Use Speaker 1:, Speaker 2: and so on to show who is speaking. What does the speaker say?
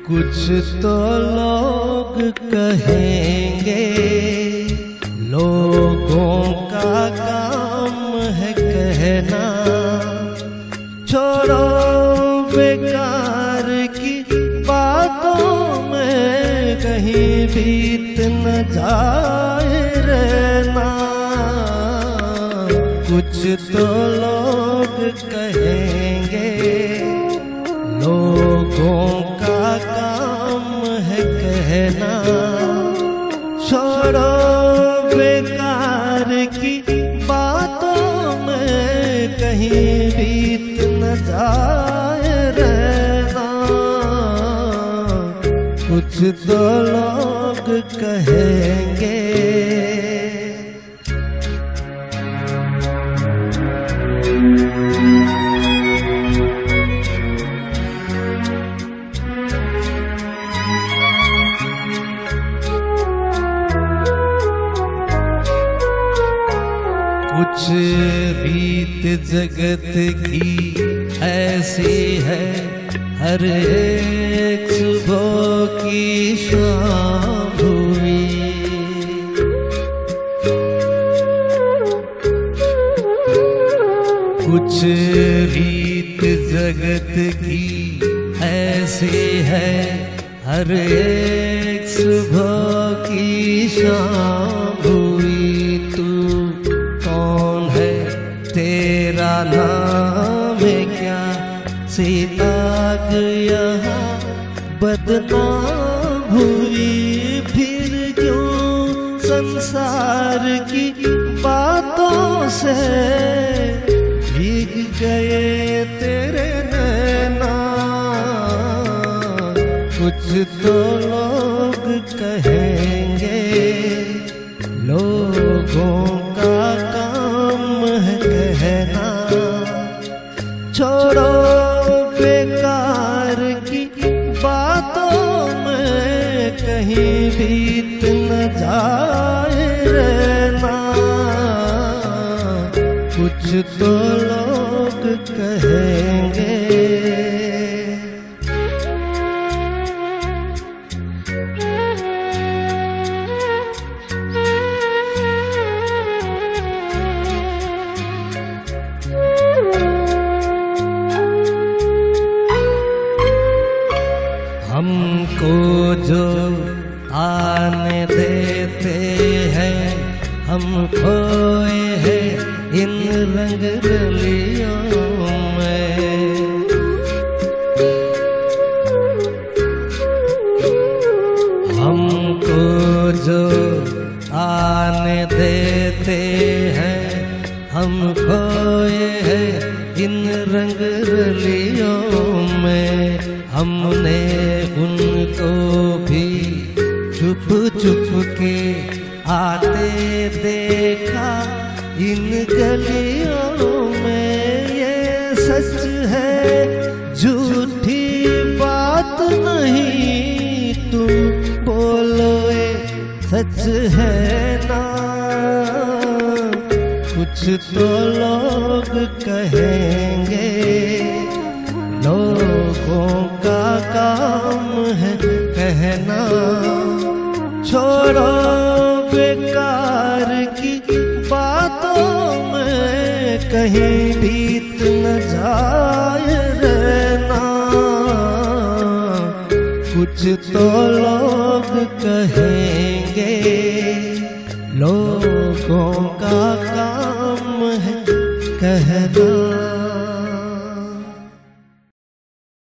Speaker 1: कुछ तो लोग कहेंगे, लोगों का काम है कहना। छोड़ो बेकार की बातों में कहीं बीत न जाए रहना। कुछ तो लोग कहेंगे, लोगों का काम है कहना। छोड़ो बेकार की बातों में कहीं बीत न जाए रहना। कुछ तो लोग कहेंगे। कुछ बीत जगत की ऐसी है, हर एक सुबह की शाम हुई। कुछ बीत जगत की ऐसी है, हर एक सुबह की शाम हुई। तू कौन है, तेरा नाम है क्या? सीताग यहाँ बदनाम हुई। फिर क्यों संसार की बातों से भीग गए तेरे नैना। कुछ तो लोग कहेंगे, लोगों का काम है कहना। छोड़ो बेकार की बातों में कहीं बीत न जाए रहना। कुछ तो लोग कहेंगे। हमको जो आने देते हैं, हम खोए हैं इन रंग रलियों में। हमको जो आने देते हैं, हम खोए हैं इन रंग रलियों में। हमने उनको भी छुप छुप के आते देखा इन गलियों में। ये सच है, झूठी बात नहीं, तुम बोलो ये सच है ना। कुछ तो लोग कहेंगे, लोगों का काम है कहना। छोड़ो बेकार की बातों में कहीं बीत न जाए रहना। कुछ तो लोग कहेंगे, लोगों का काम है कहना।